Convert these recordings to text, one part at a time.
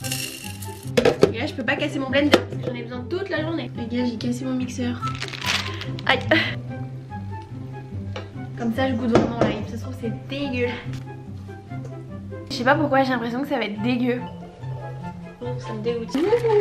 Et là je peux pas casser mon blender, j'en ai besoin toute la journée. Les gars, j'ai cassé mon mixeur. Aïe. Comme ça je goûte vraiment en live, ça se trouve c'est dégueu. Je sais pas pourquoi j'ai l'impression que ça va être dégueu. Oh, ça me dégoûte.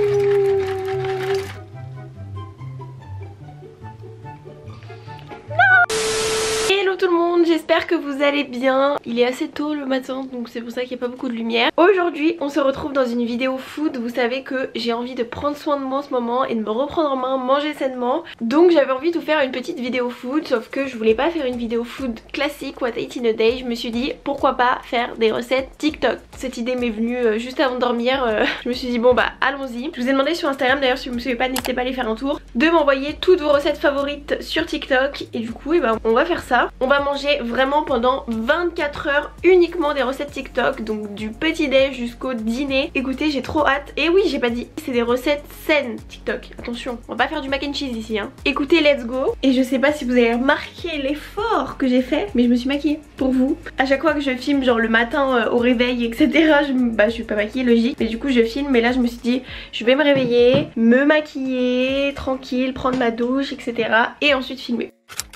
Hello tout le monde, j'espère que vous allez bien. Il est assez tôt le matin, donc c'est pour ça qu'il n'y a pas beaucoup de lumière. Aujourd'hui on se retrouve dans une vidéo food. Vous savez que j'ai envie de prendre soin de moi en ce moment et de me reprendre en main, manger sainement. Donc j'avais envie de vous faire une petite vidéo food, sauf que je voulais pas faire une vidéo food classique, what I eat in a day. Je me suis dit pourquoi pas faire des recettes TikTok. Cette idée m'est venue juste avant de dormir. Je me suis dit bon bah allons-y. Je vous ai demandé sur Instagram, d'ailleurs si vous me suivez pas n'hésitez pas à aller faire un tour, de m'envoyer toutes vos recettes favorites sur TikTok. Et du coup on va faire ça. On va manger vraiment pendant 24 heures uniquement des recettes TikTok, donc du petit déj jusqu'au dîner. Écoutez, j'ai trop hâte. Et oui, j'ai pas dit, c'est des recettes saines TikTok. Attention, on va pas faire du mac and cheese ici hein. Écoutez, let's go. Et je sais pas si vous avez remarqué l'effort que j'ai fait, mais je me suis maquillée pour vous. À chaque fois que je filme, genre le matin au réveil, etc. Je suis pas maquillée, logique. Mais du coup je filme, mais là je me suis dit, je vais me réveiller, me maquiller, tranquille, prendre ma douche, etc. Et ensuite filmer.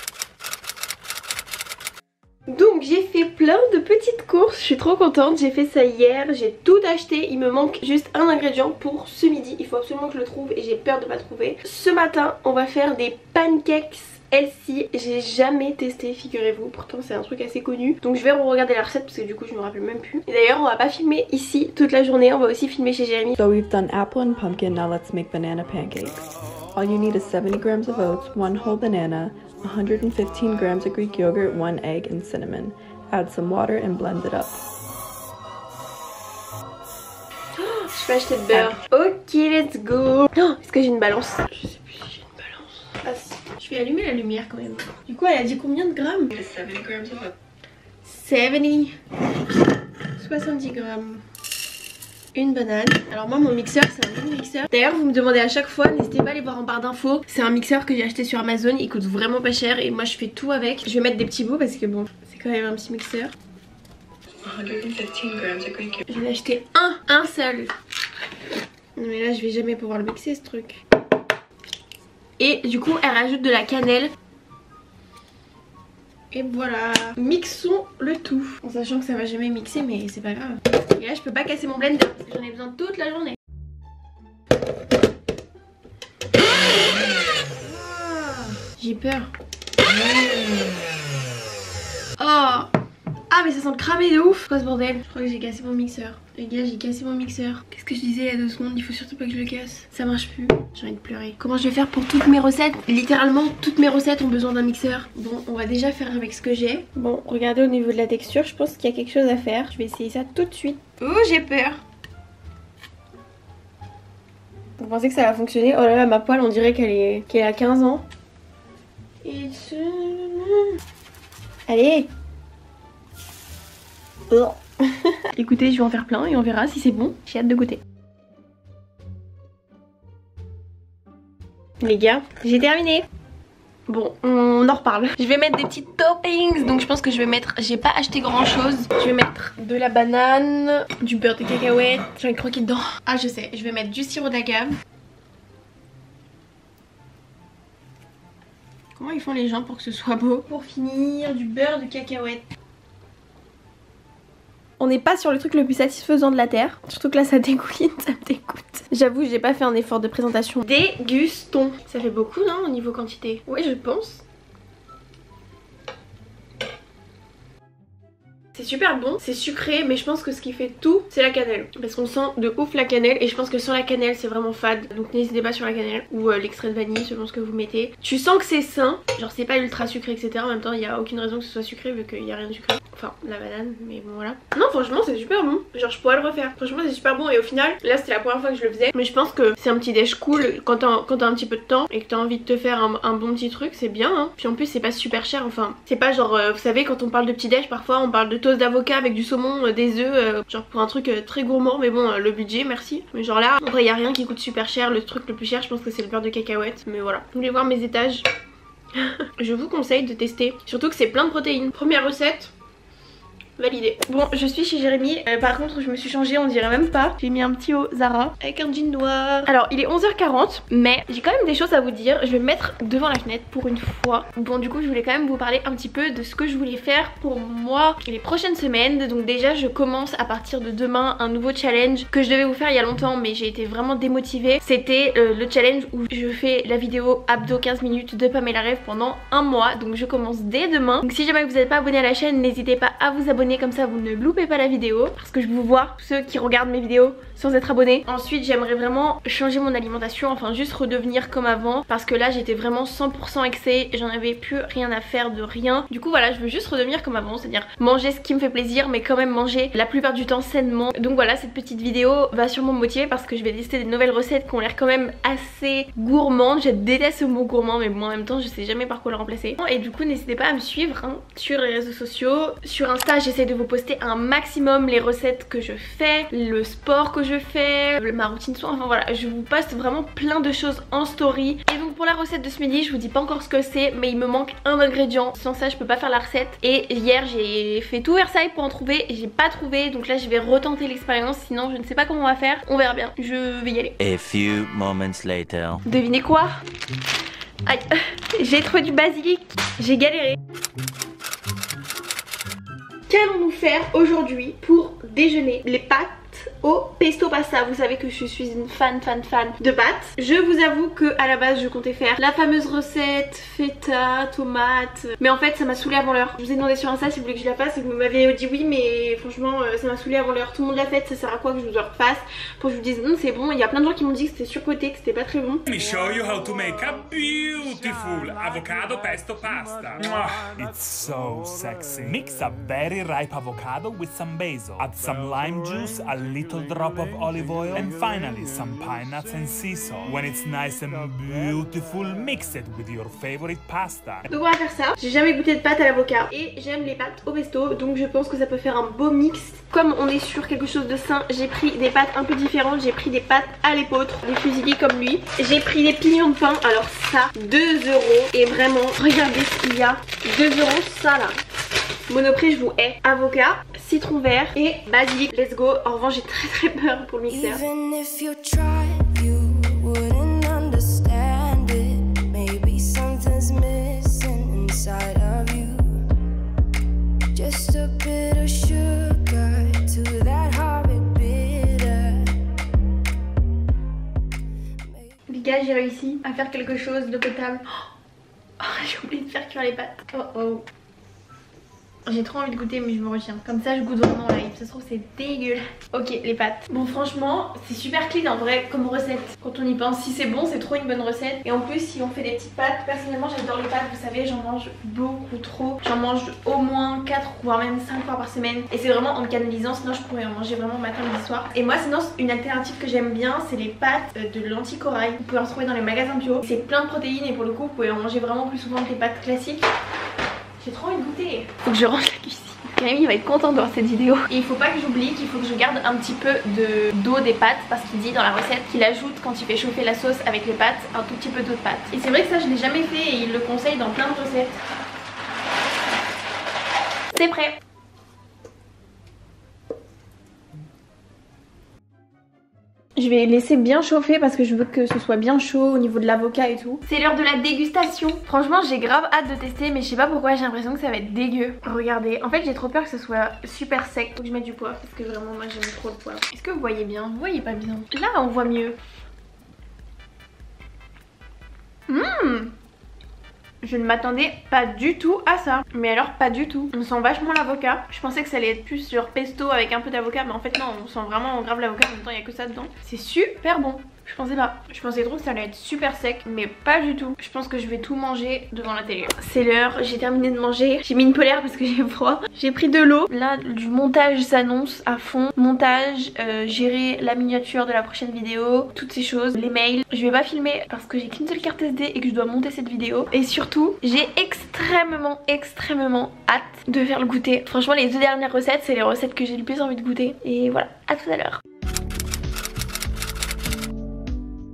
Donc j'ai fait plein de petites courses, je suis trop contente, j'ai fait ça hier, j'ai tout acheté, il me manque juste un ingrédient pour ce midi, il faut absolument que je le trouve et j'ai peur de pas trouver. Ce matin on va faire des pancakes healthy, j'ai jamais testé figurez-vous, pourtant c'est un truc assez connu. Donc je vais regarder la recette parce que du coup je me rappelle même plus. Et d'ailleurs on va pas filmer ici toute la journée, on va aussi filmer chez Jérémy. So we've done apple and pumpkin, now let's make banana pancakes. All you need is 70 grams of oats, 1 whole banana, 115 grams of Greek yogurt, 1 egg, and cinnamon. Add some water and blend it up. Je vais acheter de beurre. Ok, let's go. Oh, est-ce que j'ai une balance? Je sais plus si j'ai une balance. Ah si. Je vais allumer la lumière quand même. Du coup, elle a dit combien de grammes? 70 grams of oats. 70. 70 grammes. Une banane. Alors moi mon mixeur c'est un mini mixeur. D'ailleurs vous me demandez à chaque fois, n'hésitez pas à aller voir en barre d'infos. C'est un mixeur que j'ai acheté sur Amazon, il coûte vraiment pas cher et moi je fais tout avec. Je vais mettre des petits bouts parce que bon c'est quand même un petit mixeur. 115 grams of Greek yogurt. J'en ai acheté un seul. Non mais là je vais jamais pouvoir le mixer ce truc. Et du coup elle rajoute de la cannelle. Et voilà, mixons le tout. En sachant que ça va jamais mixer mais c'est pas grave. Et là je peux pas casser mon blender parce que j'en ai besoin toute la journée. J'ai peur. Oh. Ah mais ça sent le cramé de ouf. Quoi ce bordel? Je crois que j'ai cassé mon mixeur. Les gars, j'ai cassé mon mixeur. Qu'est-ce que je disais il y a 2 secondes? Il faut surtout pas que je le casse. Ça marche plus. J'ai envie de pleurer. Comment je vais faire pour toutes mes recettes? Littéralement toutes mes recettes ont besoin d'un mixeur. Bon, on va déjà faire avec ce que j'ai. Bon, regardez au niveau de la texture, je pense qu'il y a quelque chose à faire. Je vais essayer ça tout de suite. Oh, j'ai peur. Vous pensez que ça va fonctionner? Oh là là, ma poêle on dirait qu'elle a 15 ans. Et allez. Oh. Écoutez, je vais en faire plein et on verra si c'est bon. J'ai hâte de goûter. Les gars, j'ai terminé. Bon, on en reparle. Je vais mettre des petits toppings. Donc je pense que je vais mettre, j'ai pas acheté grand chose. Je vais mettre de la banane, du beurre de cacahuète. J'ai envie de croquer dedans. Ah je sais, je vais mettre du sirop d'agave. Comment ils font les gens pour que ce soit beau? Pour finir, du beurre de cacahuète. On n'est pas sur le truc le plus satisfaisant de la terre. Surtout que là ça dégouline, ça me dégoûte. J'avoue j'ai pas fait un effort de présentation. Dégustons. Ça fait beaucoup non au niveau quantité? Oui je pense. C'est super bon, c'est sucré mais je pense que ce qui fait tout c'est la cannelle. Parce qu'on sent de ouf la cannelle et je pense que sans la cannelle c'est vraiment fade. Donc n'hésitez pas sur la cannelle ou l'extrait de vanille selon ce que vous mettez. Tu sens que c'est sain, genre c'est pas ultra sucré etc. En même temps il n'y a aucune raison que ce soit sucré vu qu'il n'y a rien de sucré. Enfin la banane mais bon voilà. Non franchement c'est super bon, genre je pourrais le refaire. Franchement c'est super bon et au final là c'était la première fois que je le faisais. Mais je pense que c'est un petit déj cool quand t'as un petit peu de temps et que t'as envie de te faire un bon petit truc, c'est bien hein. Puis en plus c'est pas super cher, enfin c'est pas genre vous savez quand on parle de petit déj parfois on parle de toast d'avocat avec du saumon, des œufs, genre pour un truc très gourmand mais bon le budget merci. Mais genre là en vrai y a rien qui coûte super cher, le truc le plus cher je pense que c'est le beurre de cacahuète. Mais voilà, vous voulez voir mes étages? Je vous conseille de tester, surtout que c'est plein de protéines. Première recette, Validé. Bon, je suis chez Jérémy. Par contre, je me suis changée, on dirait même pas. J'ai mis un petit haut Zara avec un jean noir. Alors, il est 11h40, mais j'ai quand même des choses à vous dire. Je vais me mettre devant la fenêtre pour une fois. Bon, du coup, je voulais quand même vous parler un petit peu de ce que je voulais faire pour moi les prochaines semaines. Donc déjà, je commence à partir de demain un nouveau challenge que je devais vous faire il y a longtemps, mais j'ai été vraiment démotivée. C'était le challenge où je fais la vidéo abdos 15 minutes de Pamela Reif pendant un mois. Donc je commence dès demain. Donc si jamais vous n'êtes pas abonné à la chaîne, n'hésitez pas à vous abonner, comme ça vous ne loupez pas la vidéo, parce que je vous vois, ceux qui regardent mes vidéos sans être abonnés. Ensuite, j'aimerais vraiment changer mon alimentation, enfin juste redevenir comme avant, parce que là j'étais vraiment 100% excès, j'en avais plus rien à faire de rien. Du coup voilà, je veux juste redevenir comme avant, c'est-à-dire manger ce qui me fait plaisir, mais quand même manger la plupart du temps sainement. Donc voilà, cette petite vidéo va sûrement me motiver parce que je vais tester des nouvelles recettes qui ont l'air quand même assez gourmandes. Je déteste ce mot gourmand, mais bon, en même temps je sais jamais par quoi le remplacer. Et du coup n'hésitez pas à me suivre sur les réseaux sociaux. Sur Insta, j'essaie de vous poster un maximum les recettes que je fais, le sport que je fais, ma routine soin, enfin voilà, je vous poste vraiment plein de choses en story. Et donc pour la recette de ce midi, je vous dis pas encore ce que c'est, mais il me manque un ingrédient, sans ça je peux pas faire la recette. Et hier j'ai fait tout Versailles pour en trouver et j'ai pas trouvé, donc là je vais retenter l'expérience, sinon je ne sais pas comment on va faire, on verra bien, je vais y aller. A few moments later. Devinez quoi? Aïe, j'ai trouvé du basilic, j'ai galéré. Qu'allons-nous faire aujourd'hui pour déjeuner? Les pâtes au pesto pasta. Vous savez que je suis une fan de pâtes. Je vous avoue que à la base je comptais faire la fameuse recette feta, tomate, mais en fait ça m'a saoulé avant l'heure. Je vous ai demandé sur Insta si vous voulez que je la fasse et vous m'avez dit oui, mais franchement ça m'a saoulé avant l'heure. Tout le monde l'a faite, ça sert à quoi que je vous le refasse? Pour que je vous dise non c'est bon. Il y a plein de gens qui m'ont dit que c'était surcoté, que c'était pas très bon. Let me show you how to make a beautiful avocado pesto pasta. It's so sexy. Mix a very ripe avocado with some basil. Add some lime juice, a little drop of olive oil, and finally some pine nuts and sea salt. When it's nice and beautiful, mix it with your favorite pasta. Donc on va faire ça. J'ai jamais goûté de pâtes à l'avocat et j'aime les pâtes au pesto, donc je pense que ça peut faire un beau mix. Comme on est sur quelque chose de sain, j'ai pris des pâtes un peu différentes. J'ai pris des pâtes à l'épeautre, des fusillis comme lui. J'ai pris des pignons de pain, alors ça 2 € et vraiment regardez ce qu'il y a. 2 € ça là. Monoprix, je vous hais. Avocat, citron vert et basilic. Let's go. En revanche, j'ai très peur pour le mixeur. Even if you tried, you wouldn't understand it. Maybe something's missing inside of you. Just a bit of sugar to that horrid bitter. Les gars, j'ai réussi à faire quelque chose de potable. Oh, j'ai oublié de faire cuire les pâtes. Oh. J'ai trop envie de goûter mais je me retiens. Comme ça je goûte vraiment en live. Ça se trouve c'est dégueulasse. Ok les pâtes. Bon franchement c'est super clean en vrai comme recette. Quand on y pense, si c'est bon c'est trop une bonne recette. Et en plus si on fait des petites pâtes, personnellement j'adore les pâtes. Vous savez j'en mange beaucoup trop. J'en mange au moins 4 voire même 5 fois par semaine. Et c'est vraiment en me canalisant, sinon je pourrais en manger vraiment matin, midi, soir. Et moi sinon une alternative que j'aime bien c'est les pâtes de lentilles corail. Vous pouvez en trouver dans les magasins bio. C'est plein de protéines et pour le coup vous pouvez en manger vraiment plus souvent que les pâtes classiques. J'ai trop envie de goûter. Faut que je range la cuisine. Jérémy va être content de voir cette vidéo. Et il faut pas que j'oublie qu'il faut que je garde un petit peu d'eau des pâtes, parce qu'il dit dans la recette qu'il ajoute quand il fait chauffer la sauce avec les pâtes un tout petit peu d'eau de pâte. Et c'est vrai que ça je l'ai jamais fait et il le conseille dans plein de recettes. C'est prêt. Je vais laisser bien chauffer parce que je veux que ce soit bien chaud au niveau de l'avocat et tout. C'est l'heure de la dégustation. Franchement j'ai grave hâte de tester mais je sais pas pourquoi j'ai l'impression que ça va être dégueu. Regardez, en fait j'ai trop peur que ce soit super sec. Faut que je mette du poivre parce que vraiment moi j'aime trop le poivre. Est-ce que vous voyez bien? Vous voyez pas bien? Là on voit mieux. Je ne m'attendais pas du tout à ça. Mais alors pas du tout. On sent vachement l'avocat. Je pensais que ça allait être plus genre pesto avec un peu d'avocat. Mais en fait non, on sent vraiment grave l'avocat. En même temps il n'y a que ça dedans. C'est super bon. Je pensais pas. Je pensais trop que ça allait être super sec. Mais pas du tout. Je pense que je vais tout manger devant la télé. C'est l'heure, j'ai terminé de manger. J'ai mis une polaire parce que j'ai froid. J'ai pris de l'eau. Là du montage s'annonce à fond. Montage, gérer la miniature de la prochaine vidéo. Toutes ces choses. Les mails. Je vais pas filmer parce que j'ai qu'une seule carte SD et que je dois monter cette vidéo. Et surtout j'ai extrêmement hâte de faire le goûter. Franchement les 2 dernières recettes c'est les recettes que j'ai le plus envie de goûter. Et voilà, à tout à l'heure.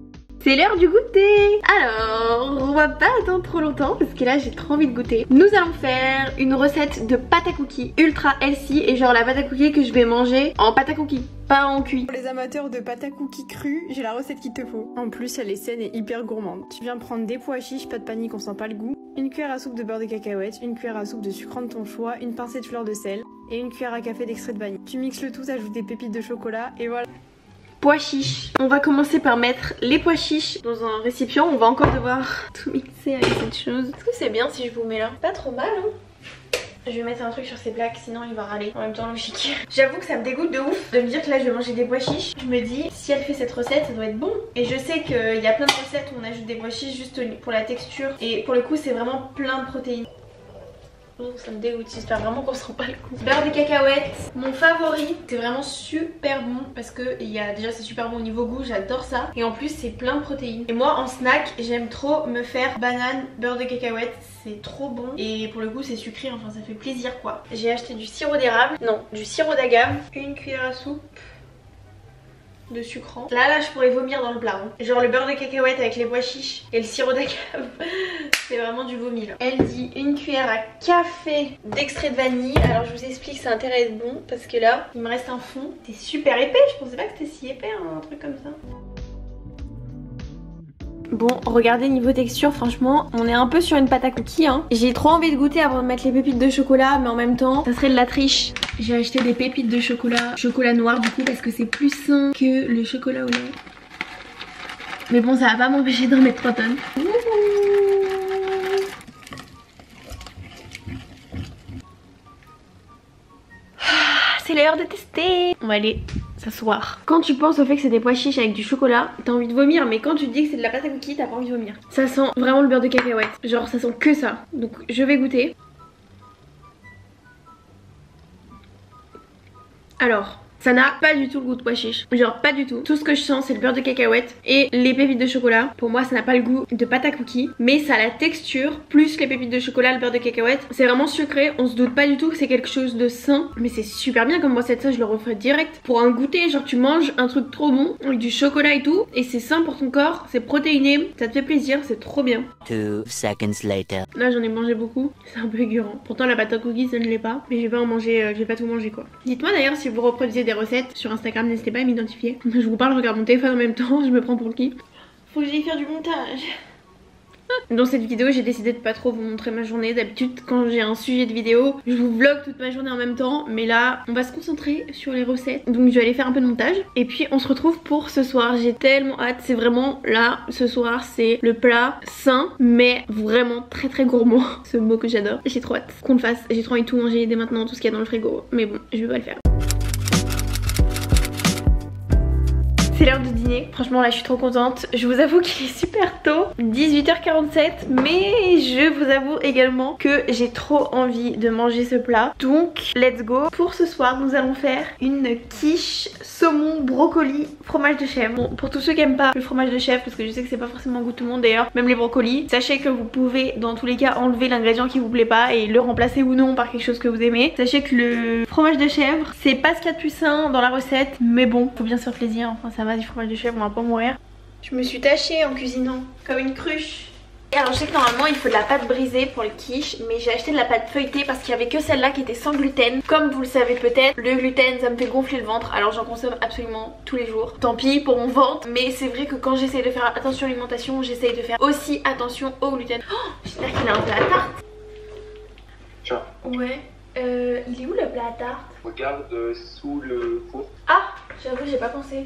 C'est l'heure du goûter. Alors, on va pas attendre trop longtemps parce que là j'ai trop envie de goûter. Nous allons faire une recette de pâte à cookies ultra healthy et genre la pâte à cookies que je vais manger en pâte à cookies, pas en cuit. Pour les amateurs de pâte à cookies crue, j'ai la recette qu'il te faut. En plus, elle est saine et hyper gourmande. Tu viens prendre des pois chiches, pas de panique, on sent pas le goût. Une cuillère à soupe de beurre de cacahuète, une cuillère à soupe de sucrant de ton choix, une pincée de fleur de sel et une cuillère à café d'extrait de vanille. Tu mixes le tout, t'ajoutes des pépites de chocolat et voilà. Pois chiches. On va commencer par mettre les pois chiches dans un récipient. On va encore devoir tout mixer avec cette chose. Est-ce que c'est bien si je vous mets là? Pas trop mal hein. Je vais mettre un truc sur ses plaques sinon il va râler. En même temps logique. J'avoue que ça me dégoûte de ouf de me dire que là je vais manger des pois chiches. Je me dis si elle fait cette recette ça doit être bon. Et je sais qu'il y a plein de recettes où on ajoute des pois chiches juste pour la texture. Et pour le coup c'est vraiment plein de protéines. Ça me dégoûte, j'espère vraiment qu'on se rend pas le coup. Beurre de cacahuètes, mon favori. C'est vraiment super bon parce que déjà c'est super bon au niveau goût, j'adore ça. Et en plus c'est plein de protéines. Et moi en snack j'aime trop me faire banane, beurre de cacahuètes. C'est trop bon. Et pour le coup c'est sucré, enfin ça fait plaisir quoi. J'ai acheté du sirop d'érable, non du sirop d'agave. Une cuillère à soupe de sucrant. Là je pourrais vomir dans le plat hein. Genre le beurre de cacahuète avec les pois chiches et le sirop d'agave. C'est vraiment du vomi là. Elle dit une cuillère à café d'extrait de vanille. Alors je vous explique, ça a intérêt à être bon parce que là il me reste un fond. C'est super épais, je pensais pas que c'était si épais hein, un truc comme ça. Bon, regardez niveau texture, franchement, on est un peu sur une pâte à cookies hein. J'ai trop envie de goûter avant de mettre les pépites de chocolat, mais en même temps, ça serait de la triche. J'ai acheté des pépites de chocolat noir du coup parce que c'est plus sain que le chocolat au lait. Mais bon, ça va pas m'empêcher d'en mettre 3 tonnes. C'est l'heure de tester. On va aller s'asseoir. Quand tu penses au fait que c'est des pois chiches avec du chocolat, t'as envie de vomir, mais quand tu te dis que c'est de la pâte à cookies, t'as pas envie de vomir. Ça sent vraiment le beurre de cacahuète. Genre ça sent que ça. Donc je vais goûter. Alors, ça n'a pas du tout le goût de pois chiche. Genre pas du tout. Tout ce que je sens c'est le beurre de cacahuète et les pépites de chocolat. Pour moi ça n'a pas le goût de pâte à cookies, mais ça a la texture plus les pépites de chocolat, le beurre de cacahuète. C'est vraiment sucré, on se doute pas du tout que c'est quelque chose de sain. Mais c'est super bien comme recette, ça je le referai direct. Pour un goûter, genre tu manges un truc trop bon avec du chocolat et tout. Et c'est sain pour ton corps, c'est protéiné, ça te fait plaisir, c'est trop bien. 2 seconds later. Là j'en ai mangé beaucoup, c'est un peu aigurant. Pourtant la pâte à cookies ça ne l'est pas. Mais je vais pas en manger, je vais pas tout manger quoi. Dites-moi d'ailleurs si vous reproduisez des recettes sur Instagram, n'hésitez pas à m'identifier. Je vous parle, je regarde mon téléphone en même temps, je me prends pour qui? Faut que j'aille faire du montage. Dans cette vidéo j'ai décidé de pas trop vous montrer ma journée. D'habitude quand j'ai un sujet de vidéo je vous vlog toute ma journée en même temps, mais là on va se concentrer sur les recettes. Donc je vais aller faire un peu de montage et puis on se retrouve pour ce soir. J'ai tellement hâte, c'est vraiment là ce soir, c'est le plat sain mais vraiment très très gourmand. Ce mot que j'adore. J'ai trop hâte qu'on le fasse, j'ai trop envie de tout manger dès maintenant, tout ce qu'il y a dans le frigo. Mais bon, je vais pas le faire. C'est l'heure de dîner, franchement là je suis trop contente. Je vous avoue qu'il est super tôt, 18h47, mais je vous avoue également que j'ai trop envie de manger ce plat. Donc let's go. Pour ce soir nous allons faire une quiche saumon brocoli fromage de chèvre. Bon, pour tous ceux qui aiment pas le fromage de chèvre, parce que je sais que c'est pas forcément au goût de tout le monde d'ailleurs, même les brocolis, sachez que vous pouvez dans tous les cas enlever l'ingrédient qui vous plaît pas et le remplacer ou non par quelque chose que vous aimez. Sachez que le fromage de chèvre c'est pas ce qu'il y a de plus sain dans la recette, mais bon, faut bien se faire plaisir, enfin ça va du fromage de chèvre, on va pas mourir. Je me suis tachée en cuisinant comme une cruche. Et alors je sais que normalement il faut de la pâte brisée pour le quiche, mais j'ai acheté de la pâte feuilletée parce qu'il y avait que celle-là qui était sans gluten. Comme vous le savez peut-être, le gluten ça me fait gonfler le ventre, alors j'en consomme absolument tous les jours. Tant pis pour mon ventre, mais c'est vrai que quand j'essaye de faire attention à l'alimentation, j'essaye de faire aussi attention au gluten. Oh, j'espère qu'il a un plat à tarte. Tiens. Ouais. Il est où le plat à tarte? Regarde sous le four. Ah, j'avoue j'ai pas pensé.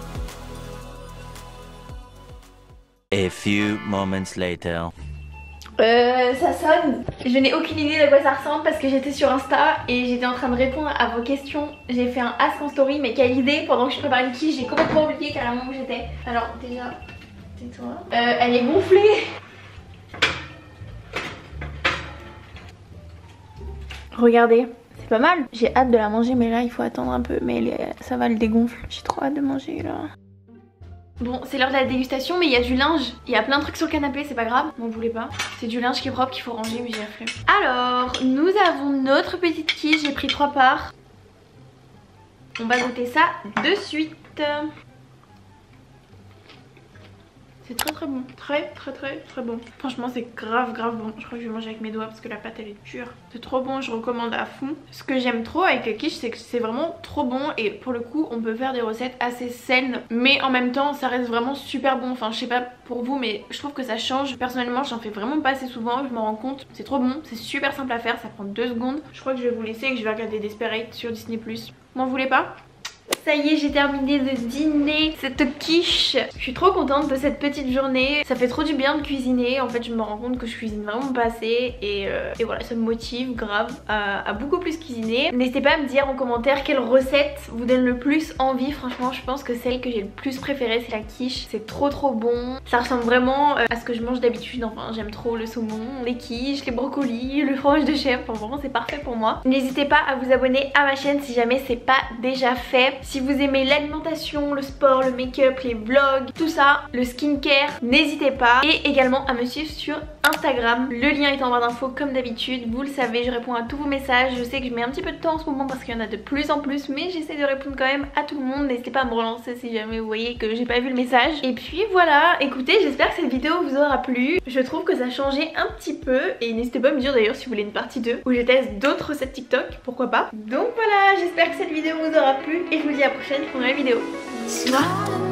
A few moments later. Ça sonne. Je n'ai aucune idée de quoi ça ressemble parce que j'étais sur Insta et j'étais en train de répondre à vos questions. J'ai fait un ask en story, mais quelle idée, pendant que je prépare une quiche, j'ai complètement oublié carrément où j'étais. Alors déjà, tais-toi. Elle est gonflée. Regardez, c'est pas mal. J'ai hâte de la manger, mais là il faut attendre un peu. Mais ça va, le dégonfle. J'ai trop hâte de manger là. Bon, c'est l'heure de la dégustation, mais il y a du linge. Il y a plein de trucs sur le canapé, c'est pas grave, m'en voulez pas. C'est du linge qui est propre qu'il faut ranger, mais j'ai la flemme. Alors, nous avons notre petite quiche, j'ai pris 3 parts. On va goûter ça de suite. C'est très bon, très bon. Franchement c'est grave bon. Je crois que je vais manger avec mes doigts parce que la pâte elle est dure. C'est trop bon, je recommande à fond. Ce que j'aime trop avec les quiches, c'est que c'est vraiment trop bon. Et pour le coup on peut faire des recettes assez saines, mais en même temps ça reste vraiment super bon. Enfin je sais pas pour vous, mais je trouve que ça change. Personnellement j'en fais vraiment pas assez souvent, je m'en rends compte. C'est trop bon, c'est super simple à faire, ça prend 2 secondes. Je crois que je vais vous laisser et que je vais regarder Desperate sur Disney+. M'en voulez pas? Ça y est, j'ai terminé de dîner cette quiche. Je suis trop contente de cette petite journée. Ça fait trop du bien de cuisiner. En fait, je me rends compte que je cuisine vraiment pas assez. Et voilà, ça me motive grave à beaucoup plus cuisiner. N'hésitez pas à me dire en commentaire quelle recette vous donne le plus envie. Franchement, je pense que celle que j'ai le plus préférée, c'est la quiche. C'est trop bon. Ça ressemble vraiment à ce que je mange d'habitude. Enfin, j'aime trop le saumon, les quiches, les brocolis, le fromage de chèvre. Enfin, vraiment, c'est parfait pour moi. N'hésitez pas à vous abonner à ma chaîne si jamais c'est pas déjà fait. Si vous aimez l'alimentation, le sport, le make-up, les vlogs, tout ça, le skincare, n'hésitez pas. Et également à me suivre sur Instagram. Le lien est en barre d'infos comme d'habitude. Vous le savez, je réponds à tous vos messages. Je sais que je mets un petit peu de temps en ce moment parce qu'il y en a de plus en plus, mais j'essaie de répondre quand même à tout le monde. N'hésitez pas à me relancer si jamais vous voyez que j'ai pas vu le message. Et puis voilà, écoutez, j'espère que cette vidéo vous aura plu. Je trouve que ça a changé un petit peu. Et n'hésitez pas à me dire d'ailleurs si vous voulez une partie 2 où je teste d'autres recettes TikTok, pourquoi pas. Donc voilà, j'espère que cette vidéo vous aura plu et je vous dis à la prochaine pour une nouvelle vidéo.